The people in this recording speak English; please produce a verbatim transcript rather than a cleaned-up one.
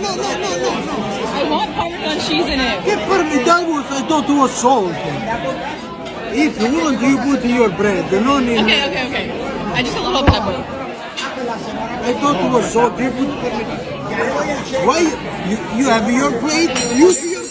no, no, no, no, no. I want Parmesan cheese in it. Yeah, but that was, I thought it was salt. If you want, you put your bread. No need. Okay, okay, okay. I just a little pepper. I thought it was salt. You put. Why? You, you have your plate? Use your